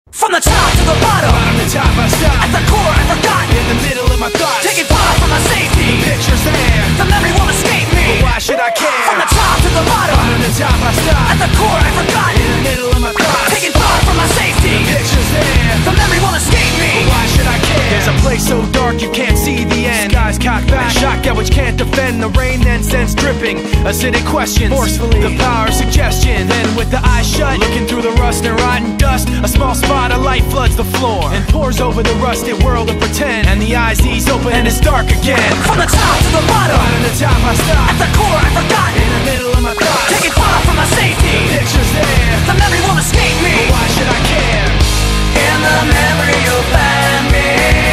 From the top to the bottom, bottom to top I stop. At the core I forgot, in the middle of my thoughts, taking far from my safety. The picture's there, the memory won't escape me. but why should I care? From the top to the bottom, bottom to top I stop. At the core I forgot, in the middle of my thoughts, taking far from my safety. The picture's there, the memory won't escape me. but why should I care? There's a place so dark you can't see the end. Skies cocked back, shotgun which can't defend. The rain then sends dripping, acidic questions, forcefully the power of suggestion. Then with the eyes shut, looking through the rust and rotten dust, a small spot of light floods the floor and pours over the rusted world of pretend. And the eyes ease open and it's dark again. From the top to the bottom, bottom to top I stop. At the core I forgot, in the middle of my thoughts, taking far from my safety. The picture's there, the memory won't escape me. but why should I care? In the memory you'll find me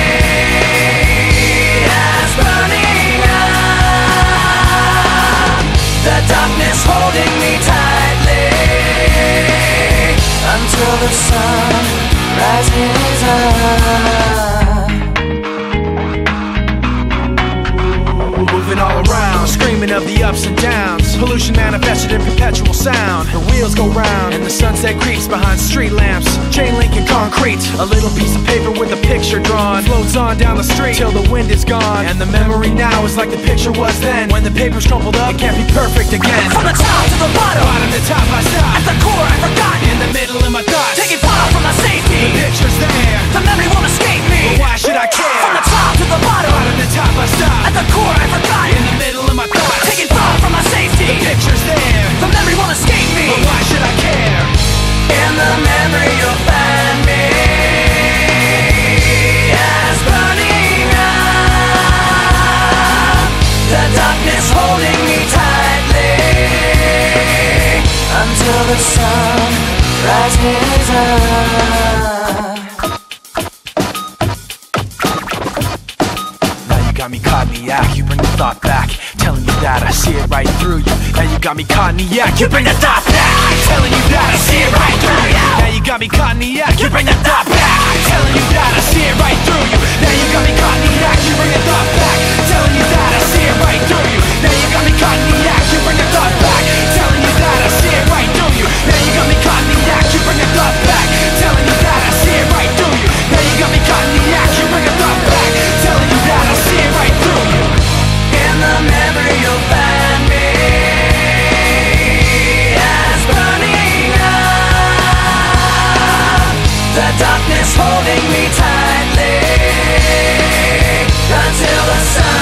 as burning up, the darkness holding me tightly until the sun rises up. Moving all around, screaming of the ups and downs. Pollution manifested in perpetual sound. The wheels go round and the sunset creeps behind street lamps. Chain link and concrete, a little piece of paper with a picture drawn, floats on down the street till the wind is gone. And the memory now is like the picture was then. When the paper's crumpled up, it can't be perfect again. From the top to the bottom, bottom to top I stop. At the core I forgot, in the middle of my thoughts, taking far from my safety. The picture's there, the memory won't escape me. but why should I care? From the top to the bottom, bottom to top I stop. At the core I forgot, in the middle of my thoughts, taking far from my safety. The picture's there, the memory won't escape me. but why should I care? In the memory you'll find me as burning up, the darkness holding me tightly until the sun rises up. Now you got me caught in the act, you bring the thought back, telling you that I see it right through you. Now you got me caught in the act, you bring the thought back, telling you that I see it right through you. Now you got me caught in the act, you bring the thought back, telling you that I see it right through you. Now you got me caught in the act, you bring the thought back, telling you that I see it right through you. Now you got me caught in the act, you bring the thought back, telling you that I see it right through you. Now you got me caught in the act, you bring the thought back, telling you that I see it right through you. Now you got me caught in the act, you bring the thought back, telling you that I see it right through you. In the memory you'll find me as burning up, the darkness holding me tightly until the sun